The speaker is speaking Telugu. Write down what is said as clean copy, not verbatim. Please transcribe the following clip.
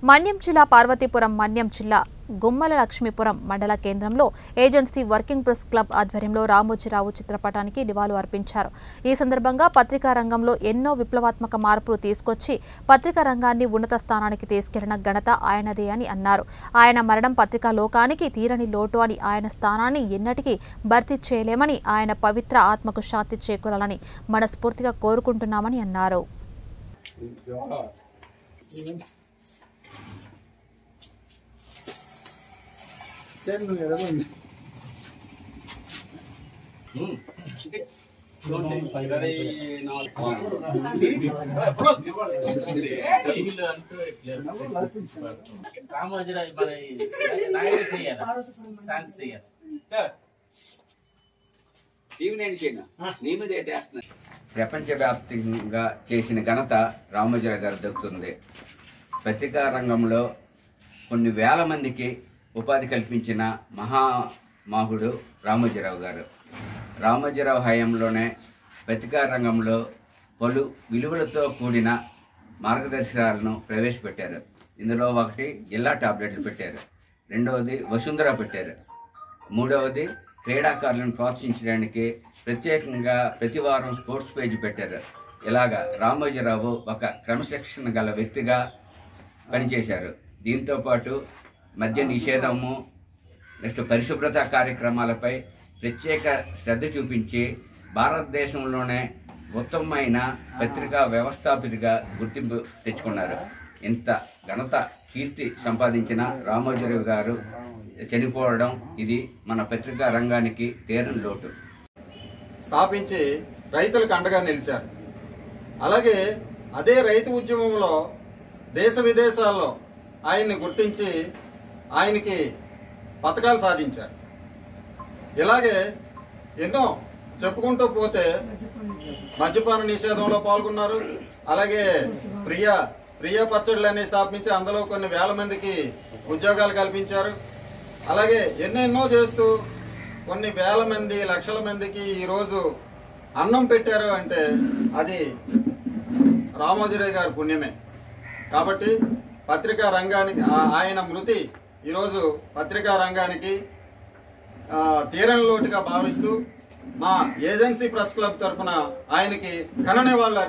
మన్యం జిల్లా పార్వతీపురం మన్యం జిల్లా గుమ్మల లక్ష్మీపురం మండల కేంద్రంలో ఏజెన్సీ వర్కింగ్ ప్రెస్ క్లబ్ ఆధ్వర్యంలో రామోజీరావు చిత్రపటానికి నివాళులు అర్పించారు। ఈ సందర్భంగా పత్రికా రంగంలో ఎన్నో విప్లవాత్మక మార్పులు తీసుకొచ్చి పత్రికా రంగాన్ని ఉన్నత స్థానానికి తీసుకెళ్లిన ఘనత ఆయనదే అని అన్నారు। ఆయన మరణం పత్రికా లోకానికి తీరని లోటు అని ఆయన స్థానాన్ని ఎన్నటికీ భర్తీ చేయలేమని ఆయన పవిత్ర ఆత్మకు శాంతి చేకూరాలని మనస్ఫూర్తిగా కోరుకుంటున్నామని అన్నారు। ప్రపంచవ్యాప్తంగా చేసిన ఘనత రామోజీరావు గారు దక్కుతుంది। పత్రికా రంగంలో కొన్ని వేల మందికి ఉపాధి కల్పించిన మహామహుడు రామోజీరావు గారు। రామోజీరావు హయాంలోనే పత్రికా రంగంలో పలు విలువలతో కూడిన మార్గదర్శకాలను ప్రవేశపెట్టారు। ఇందులో ఒకటి జిల్లా టాబ్లెట్లు పెట్టారు, రెండవది వసుంధర పెట్టారు, మూడవది క్రీడాకారులను ప్రోత్సహించడానికి ప్రత్యేకంగా ప్రతి వారం స్పోర్ట్స్ పేజీ పెట్టారు। ఇలాగా రామోజీరావు ఒక క్రమశిక్షణ గల వ్యక్తిగా పనిచేశారు। దీంతోపాటు మద్య నిషేధము, నెక్స్ట్ పరిశుభ్రత కార్యక్రమాలపై ప్రత్యేక శ్రద్ధ చూపించి భారతదేశంలోనే ఉత్తమమైన పత్రికా వ్యవస్థాపితగా గుర్తింపు తెచ్చుకున్నారు। ఇంత ఘనత కీర్తి సంపాదించిన రామోజీరావు గారు చనిపోవడం ఇది మన పత్రికా రంగానికి తీరని లోటు। స్థాపించి రైతులకు అండగా నిలిచారు। అలాగే అదే రైతు ఉద్యమంలో దేశ విదేశాల్లో ఆయన్ని గుర్తించి ఆయనకి పథకాలు సాధించారు। ఇలాగే ఎన్నో చెప్పుకుంటూ పోతే మద్యపాన నిషేధంలో పాల్గొన్నారు। అలాగే ప్రియ పచ్చళ్ళని స్థాపించి అందులో కొన్ని వేల మందికి ఉద్యోగాలు కల్పించారు। అలాగే ఎన్నెన్నో చేస్తూ కొన్ని వేల మంది లక్షల మందికి ఈరోజు అన్నం పెట్టారు అంటే అది రామోజీరావు గారి పుణ్యమే। కాబట్టి పత్రికా రంగానికి ఆయన మృతి ఈరోజు పత్రికా రంగానికి తీరని లోటుగా భావిస్తూ మా ఏజెన్సీ ప్రెస్ క్లబ్ తరఫున ఆయనకి ఘన నివాళులు